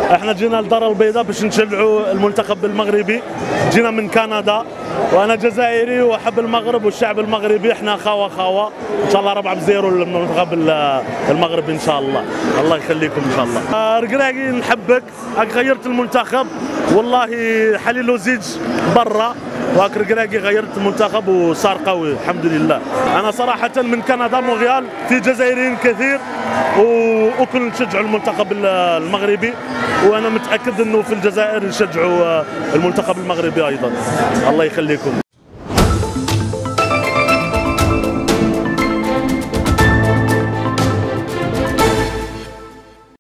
احنا جينا للدار البيضاء باش نشجعوا المنتخب المغربي. جينا من كندا وانا جزائري واحب المغرب والشعب المغربي، احنا خاوه ان شاء الله 4-0 للمنتخب المغربي ان شاء الله. الله يخليكم ان شاء الله. ركراكي نحبك، راك غيرت المنتخب والله. حليل زيج برا وهاك ركراكي غيرت المنتخب وصار قوي الحمد لله. انا صراحه من كندا مونريال، في جزائريين كثير وكل نشجعوا المنتخب المغربي، وانا متاكد انه في الجزائر يشجعوا المنتخب المغربي ايضا. الله يخليكم.